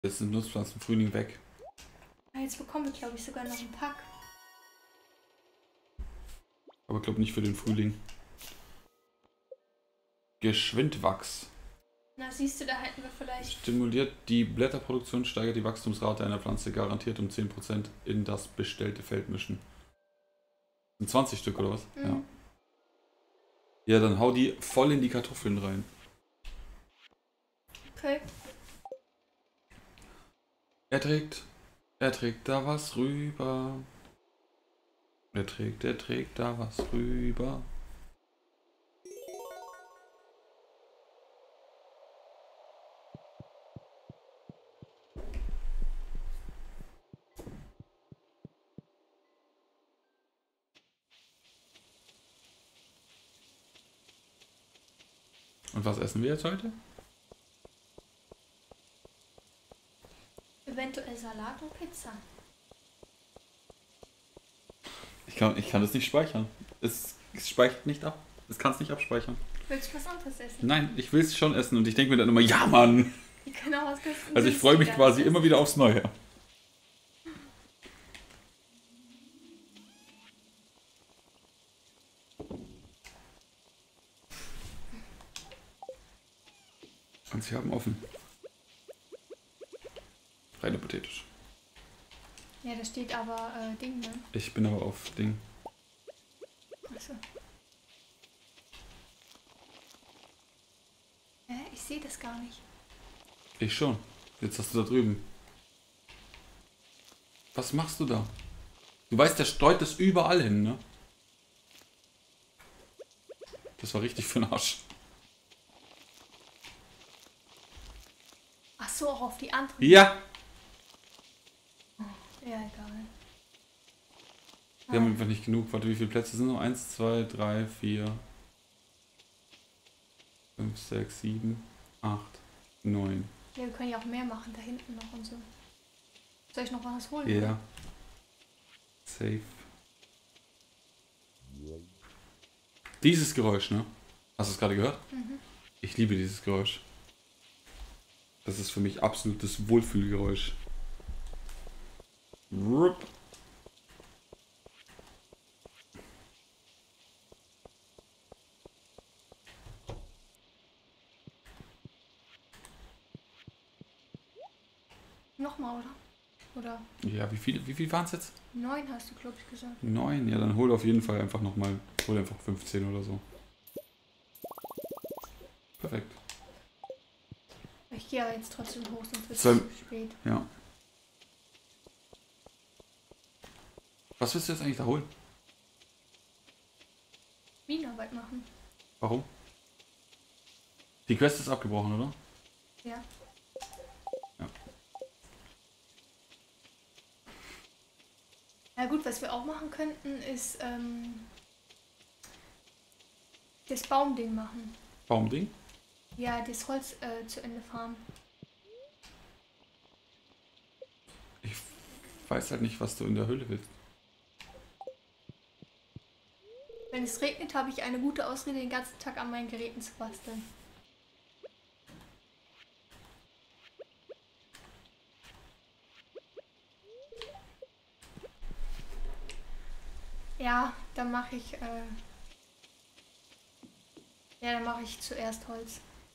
Jetzt sind Nutzpflanzen im Frühling weg. Jetzt bekommen wir, glaube ich, sogar noch einen Pack. Aber ich glaube nicht für den Frühling. Geschwindwachs. Na, siehst du, da hätten wir vielleicht... Stimuliert die Blätterproduktion, steigert die Wachstumsrate einer Pflanze garantiert um 10% in das bestellte Feld mischen. Sind 20 Stück oder was? Mhm. Ja. Ja, dann hau die voll in die Kartoffeln rein. Okay. Er trägt da was rüber. Er trägt da was rüber. Und was essen wir jetzt heute? Eventuell Salat und Pizza. Ich kann das nicht speichern. Es speichert nicht ab. Es kann es nicht abspeichern. Willst du was anderes essen? Nein, ich will es schon essen und ich denke mir dann immer, ja Mann! Wir können auch was essen. Also ich freue mich quasi immer wieder aufs Neue. Und sie haben offen. Rein hypothetisch. Ja, da steht aber Ding, ne? Ich bin aber auf Ding. Achso. Ich sehe das gar nicht. Ich schon. Jetzt hast du da drüben. Was machst du da? Du weißt, der streut das überall hin, ne? Das war richtig für den Arsch. Ach so, auch auf die andere. Ja! Ja, egal. Wir haben einfach nicht genug. Warte, wie viele Plätze sind noch? 1, 2, 3, 4, 5, 6, 7, 8, 9. Ja, wir können ja auch mehr machen, da hinten noch und so. Soll ich noch was holen? Ja. Safe. Dieses Geräusch, ne? Hast du es gerade gehört? Mhm. Ich liebe dieses Geräusch. Das ist für mich absolutes Wohlfühlgeräusch. Rup. Nochmal, oder? Oder Ja, wie viel waren es jetzt? 9 hast du, glaube ich, gesagt. 9. Ja, dann hol auf jeden Fall einfach nochmal. Hol einfach 15 oder so. Perfekt. Ich gehe aber jetzt trotzdem hoch, sonst wird es Soll- zu spät. Ja. Was willst du jetzt eigentlich da holen? Bienenarbeit machen. Warum? Die Quest ist abgebrochen, oder? Ja. Ja. Na gut, was wir auch machen könnten, ist das Baumding machen. Baumding? Ja, das Holz zu Ende fahren. Ich weiß halt nicht, was du in der Höhle willst. Wenn es regnet, habe ich eine gute Ausrede, den ganzen Tag an meinen Geräten zu basteln. Ja, dann mache ich dann mache ich zuerst Holz.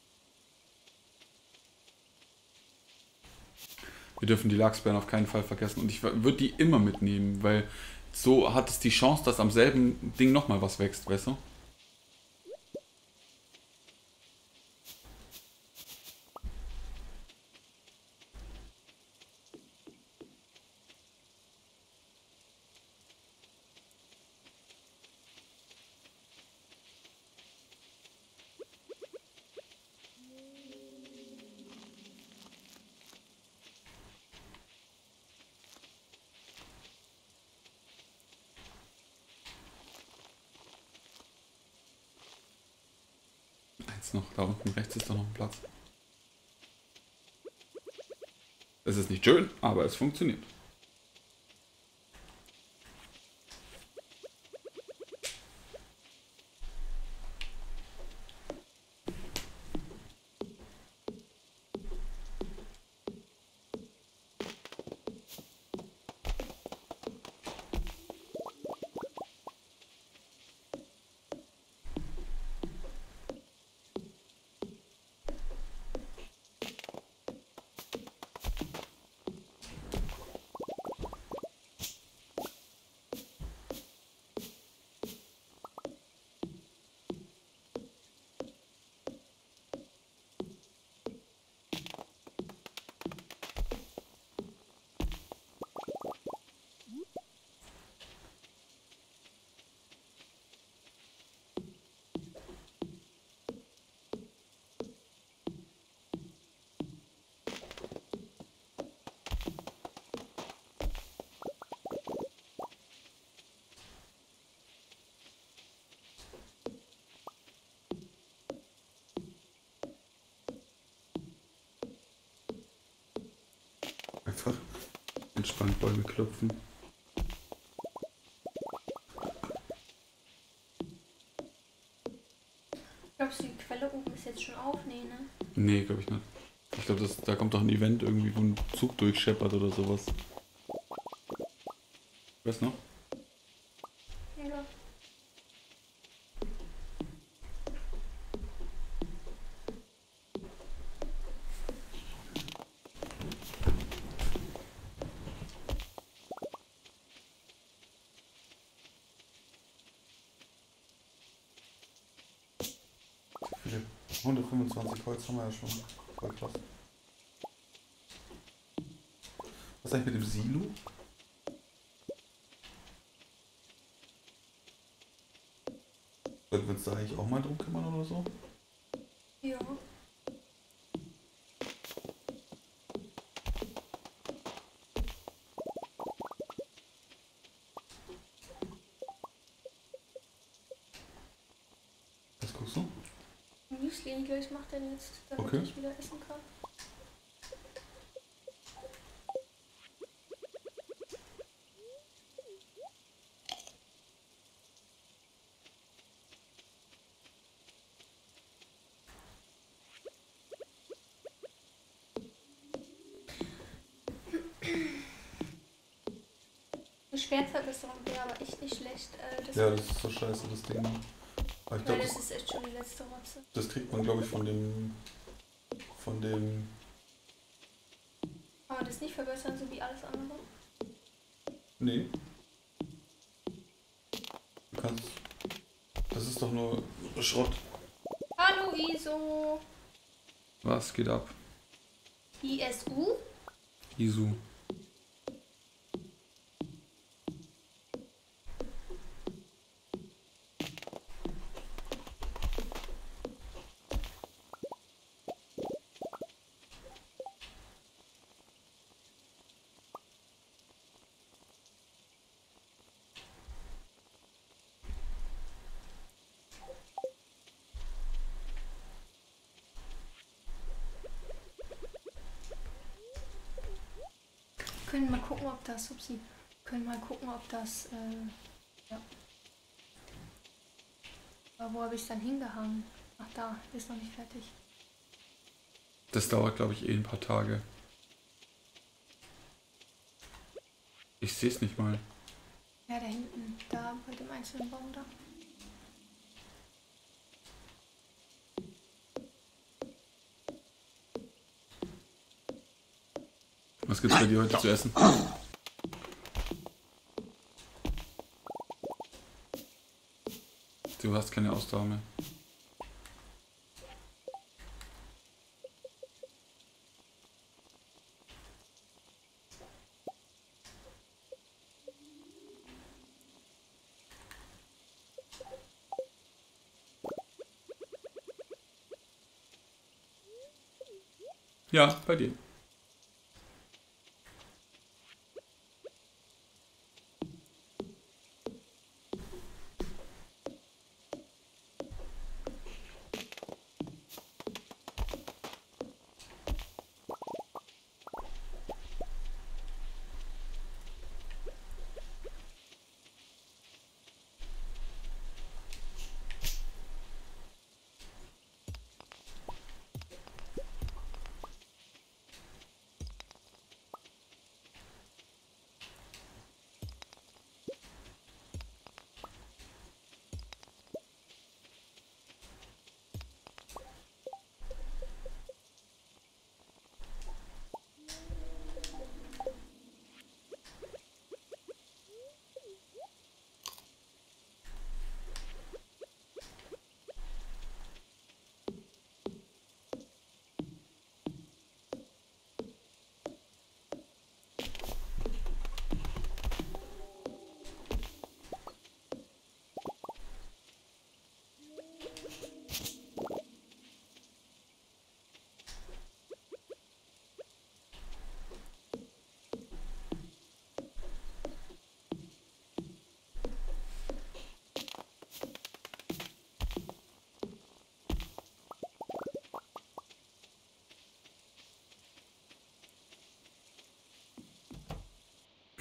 Wir dürfen die Lachsbeeren auf keinen Fall vergessen. Und ich würde die immer mitnehmen, weil so hat es die Chance, dass am selben Ding nochmal was wächst, weißt du? Eins noch, da unten rechts ist doch noch ein Platz. Es ist nicht schön, aber es funktioniert. einfach entspannt Bäume klopfen. Glaubst du, die Quelle oben ist jetzt schon auf? Nee, ne? Nee, glaube ich nicht. Ich glaube, da kommt doch ein Event irgendwie, wo ein Zug durchscheppert oder sowas. Weißt du noch? Ja. Viele 125 Holz haben wir ja schon. Voll krass. Was ist eigentlich mit dem Silo? Sollten wir uns da eigentlich auch mal drum kümmern oder so? Ja. Was guckst du? Müsli, gleich macht er jetzt, damit Okay. ich wieder essen kann. Die Schwertverbesserung wäre aber echt nicht schlecht. Ja, das ist so scheiße, das Ding. Aber ich weil glaube, das ist echt schon die letzte Rotze. das kriegt man, glaube ich, von dem. Aber das nicht verbessern, so wie alles andere. Nee. Du kannst. Das ist doch nur Schrott. Hallo ISO. Was geht ab? ISU? Isu. Können mal gucken, ob das, upsie, können mal gucken, ob das, ja. Aber wo habe ich es dann hingehangen? Ach da, ist noch nicht fertig. Das dauert, glaube ich, ein paar Tage. Ich sehe es nicht mal. Ja, da hinten, da bei dem einzelnen Baum da. Was gibt's bei dir heute zu essen? Du hast keine Ausdauer mehr. Ja, bei dir.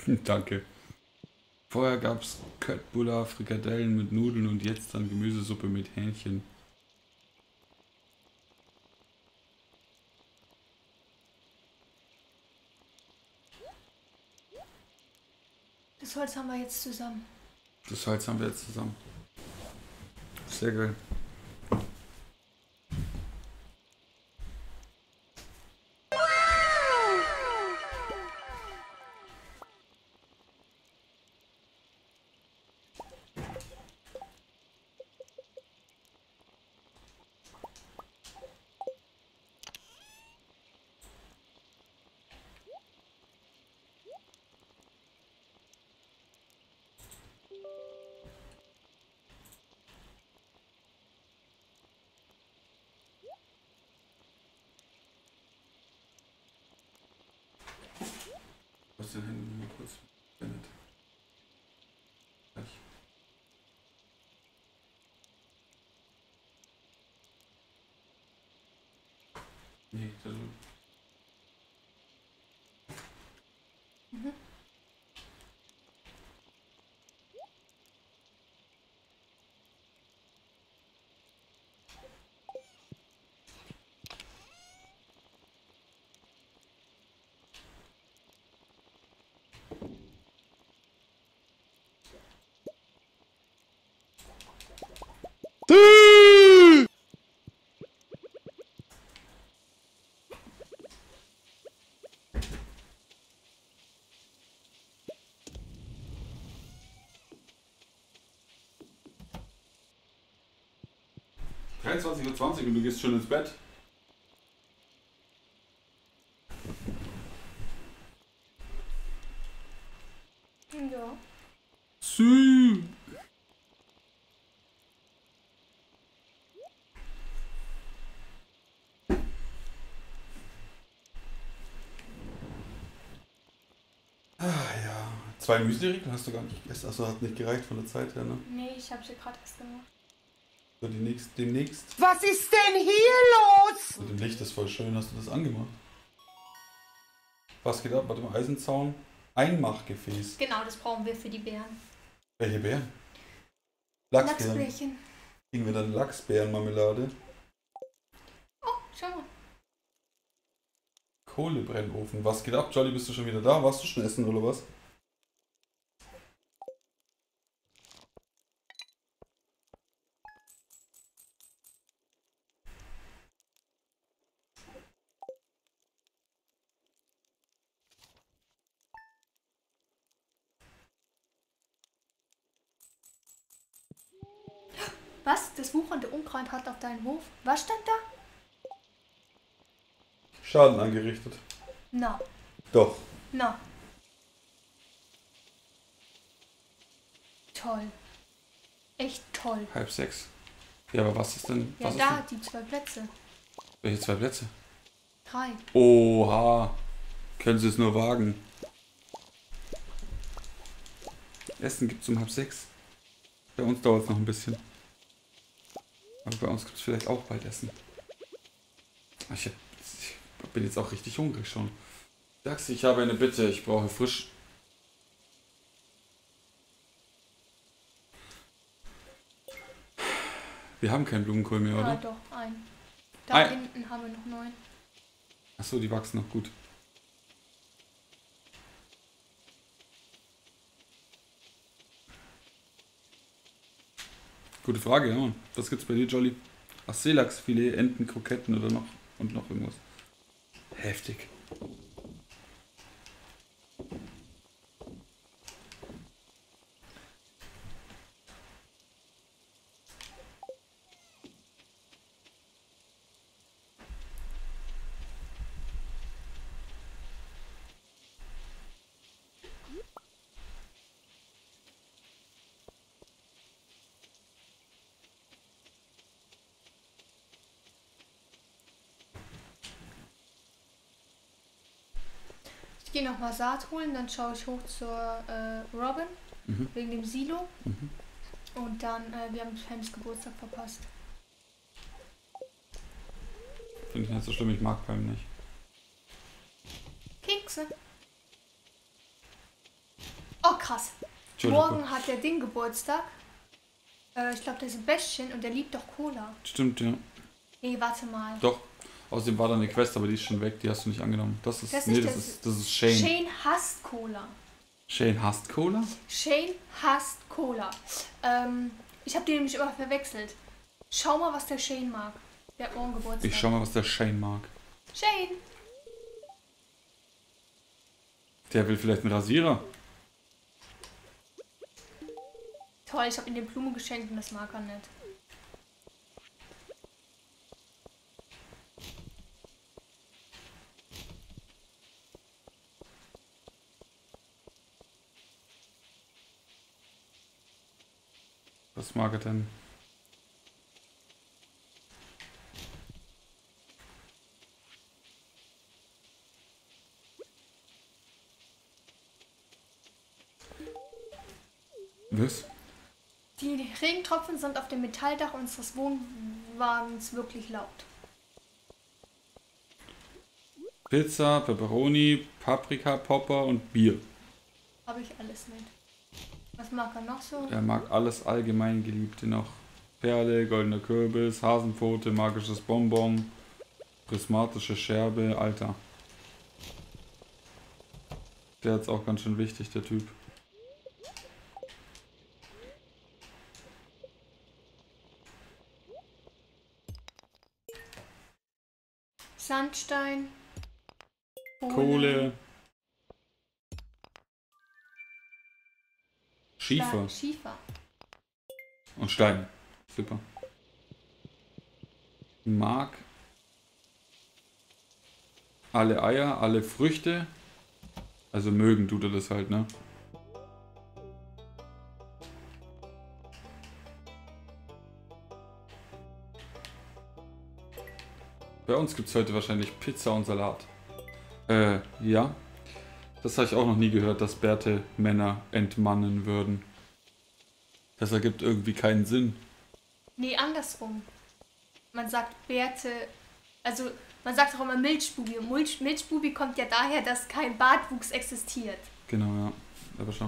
Danke. Vorher gab es Köttbullar, Frikadellen mit Nudeln und jetzt dann Gemüsesuppe mit Hähnchen. Das Holz haben wir jetzt zusammen. Das Holz haben wir jetzt zusammen. Sehr geil. Was den Händen mal kurz beendet. Gleich. Nee, da drüben. Mhm. Äh! 23:20 Uhr und du gehst schon ins Bett. Ja. Sü. Ah ja. 2 Müsli-Riegel hast du gar nicht gegessen. Achso, hat nicht gereicht von der Zeit her, ne? Nee, ich habe sie gerade erst gemacht. So, demnächst. Was ist denn hier los? Mit dem Licht ist voll schön. Hast du das angemacht? Was geht ab? Warte mal, Eisenzaun. Einmachgefäß. Genau, das brauchen wir für die Beeren. Welche Beeren? Lachsbeeren. Lachsbärchen. Kriegen wir dann Lachsbeerenmarmelade? Oh, schau mal. Kohlebrennofen. Was geht ab? Jolly, bist du schon wieder da? Warst du schon essen oder was? Was? Das wuchernde Unkraut hat auf deinen Hof? Was stand da? Schaden angerichtet. Na, Doch. na. Toll. Echt toll. 5:30. Ja, aber was ist denn? Ja, Was da, ist denn? die 2 Plätze. Welche 2 Plätze? 3. Oha. Können Sie es nur wagen. Essen gibt es um 5:30. Bei uns dauert es noch ein bisschen. Aber bei uns gibt es vielleicht auch bald Essen. Ich bin jetzt auch richtig hungrig schon. Sagst du, ich habe eine Bitte. Ich brauche frisch. Wir haben keinen Blumenkohl mehr, Ja, oder? doch, ein. Da Ein. hinten haben wir noch 9. Achso, die wachsen noch gut. Gute Frage, ja. Mann. Was gibt's bei dir, Jolly? Ach, Seelachsfilet, Enten, Kroketten oder noch und noch irgendwas. Heftig. Ich gehe nochmal Saat holen, dann schaue ich hoch zur Robin, Mhm. wegen dem Silo. Mhm. Und dann, wir haben Pams Geburtstag verpasst. Finde ich nicht so schlimm, ich mag Palm nicht. Kekse. Oh, krass. Entschuldigung. Morgen hat der Ding Geburtstag. Ich glaube, der Sebastian und der liebt doch Cola. Stimmt, ja. Nee, warte mal. Doch. Außerdem war da eine Quest, aber die ist schon weg. Die hast du nicht angenommen. Das ist, Das nee, ist das ist Shane. Shane hasst Cola. Shane hasst Cola? Shane hasst Cola. Ich habe die nämlich immer verwechselt. Schau mal, was der Shane mag. Der hat morgen Geburtstag. Ich schau mal, was der Shane mag. Shane! Der will vielleicht einen Rasierer. Toll, ich habe ihm die Blume geschenkt und das mag er nicht. Was mag er denn? Was? Die Regentropfen sind auf dem Metalldach unseres Wohnwagens wirklich laut. Pizza, Pepperoni, Paprika, Popper und Bier. Habe ich alles mit. Was mag er noch so? Er mag alles Allgemeingeliebte noch. Perle, goldener Kürbis, Hasenpfote, magisches Bonbon, prismatische Scherbe, Alter. Der ist auch ganz schön wichtig, der Typ. Sandstein. Kohle. Schiefer Schiefer. und Stein. Super. Mag alle Eier, alle Früchte. Also mögen tut er das halt, ne? Bei uns gibt es heute wahrscheinlich Pizza und Salat. Ja. Das habe ich auch noch nie gehört, dass Bärte Männer entmannen würden. Das ergibt irgendwie keinen Sinn. Nee, andersrum. Man sagt Bärte, also man sagt auch immer Milchbubi. Und Milchbubi kommt ja daher, dass kein Bartwuchs existiert. Genau, ja. Aber schon.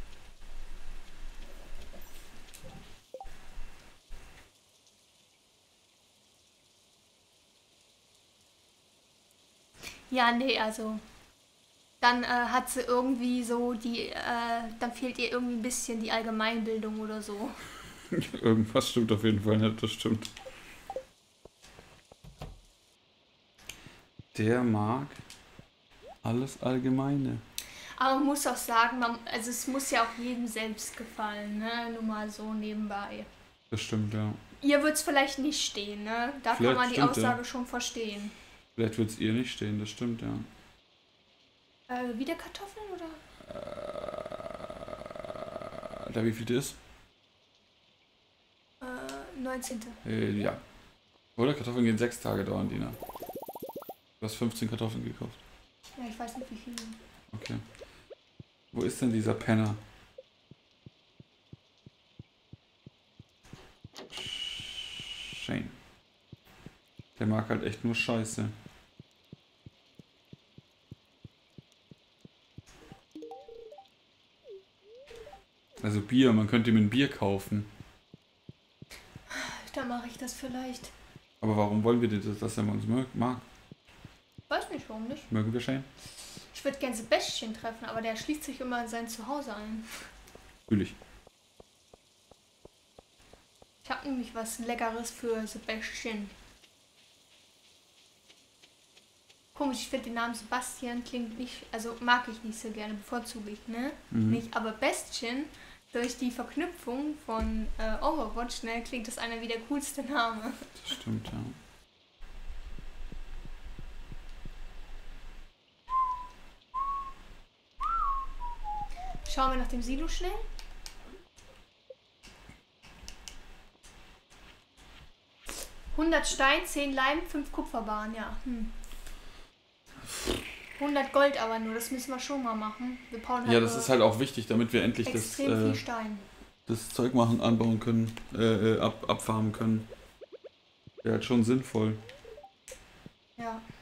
Ja, nee, also dann hat sie irgendwie so die, dann fehlt ihr irgendwie ein bisschen die Allgemeinbildung oder so. Irgendwas stimmt auf jeden Fall nicht, das stimmt. Der mag alles Allgemeine. Aber man muss auch sagen, also es muss ja auch jedem selbst gefallen, ne? Nur mal so nebenbei. Das stimmt, ja. Ihr wird es vielleicht nicht stehen, ne? Da Vielleicht kann man die stimmt, Aussage ja. schon verstehen. Vielleicht wird es ihr nicht stehen, das stimmt, ja. Wieder Kartoffeln oder? Da wie viel das ist? 19. Ja. Oder? Kartoffeln gehen 6 Tage dauern, Dina. Du hast 15 Kartoffeln gekauft. Ja, ich weiß nicht wie viel. Okay. Wo ist denn dieser Penner? Shane. Der mag halt echt nur Scheiße. Also Bier, man könnte ihm ein Bier kaufen. Da mache ich das vielleicht. Aber warum wollen wir das, dass er uns mag? Weiß nicht, warum nicht. Mögen wir Shane? Ich würde gerne Sebastian treffen, aber der schließt sich immer in sein Zuhause ein. Natürlich. Ich habe nämlich was Leckeres für Sebastian. Komisch, ich finde den Namen Sebastian klingt nicht, also mag ich nicht so gerne, bevorzuge ich, ne? Nicht, aber Bastian, durch die Verknüpfung von Overwatch, ne, klingt das einer wie der coolste Name. Das stimmt, ja. Schauen wir nach dem Silo schnell. $100 Stein, 10 Leim, 5 Kupferbarren, ja. 100 Gold aber nur, das müssen wir schon mal machen. Wir brauchen halt Ja, das ist halt auch wichtig, damit wir endlich extrem viel Stein. das Zeug machen, anbauen können, abfarmen können. Wäre halt schon sinnvoll. Ja.